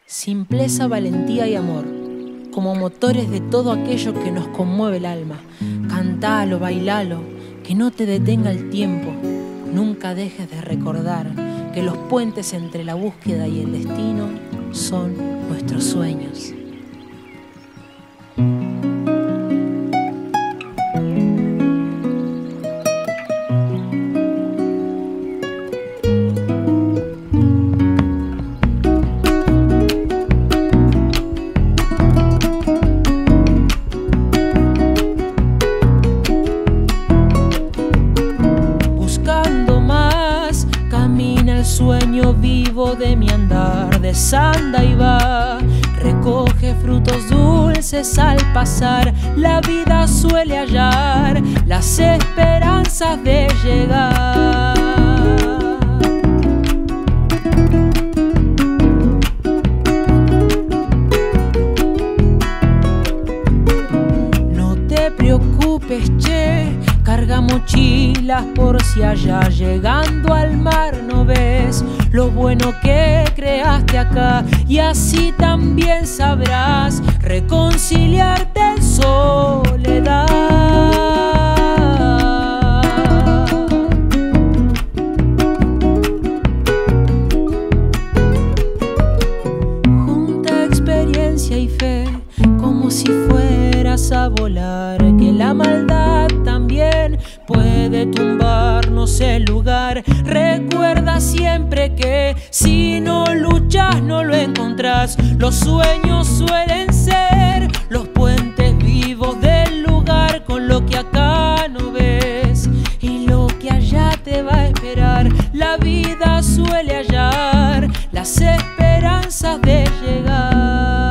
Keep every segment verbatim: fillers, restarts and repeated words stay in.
Simpleza, valentía y amor, como motores de todo aquello que nos conmueve el alma. Cantalo, bailalo, que no te detenga el tiempo. Nunca dejes de recordar que los puentes entre la búsqueda y el destino son nuestros sueños. Sueño vivo de mi andar, desanda y va, recoge frutos dulces al pasar. La vida suele hallar las esperanzas de llegar. No te preocupes, che, carga mochilas por si allá llegando al mar no ves lo bueno que creaste acá, y así también sabrás reconciliarte en soledad. Junta experiencia y fe como si fueras a volar, que la maldad también puede tumbarnos el lugar. Recuerda siempre que si no luchas no lo encontrás. Los sueños suelen ser los puentes vivos del lugar con lo que acá no ves y lo que allá te va a esperar. La vida suele hallar las esperanzas de llegar.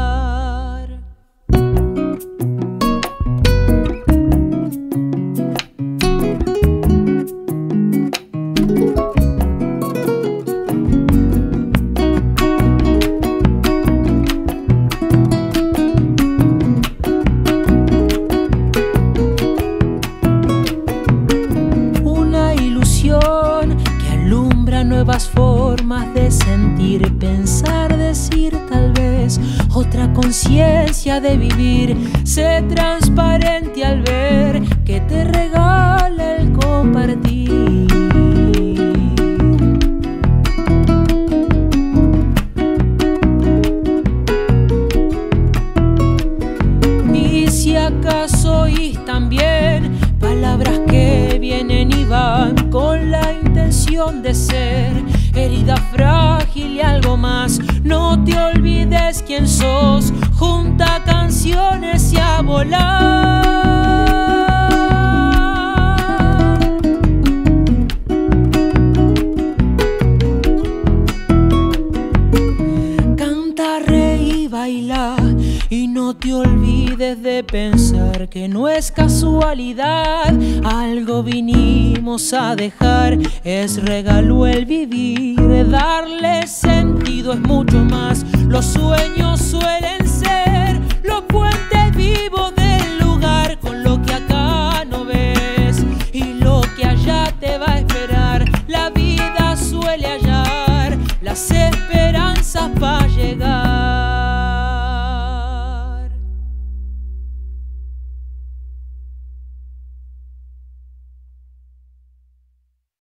Nuevas formas de sentir, pensar, decir tal vez. Otra conciencia de vivir. Sé transparente al ver que te regala el compartir. Y si acaso oís también palabras que vienen y van con la intención de ser herida frágil y algo más, no te olvides quién sos. Junta canciones y a volar. Canta, reí, baila y no te olvides de pensar que no es casualidad. Algo vinimos a dejar, es regalo el vivir. Darle sentido es mucho más. Los sueños suelen ser los puentes vivos del lugar con lo que acá no ves y lo que allá te va a esperar. La vida suele hallar las esperanzas para llegar.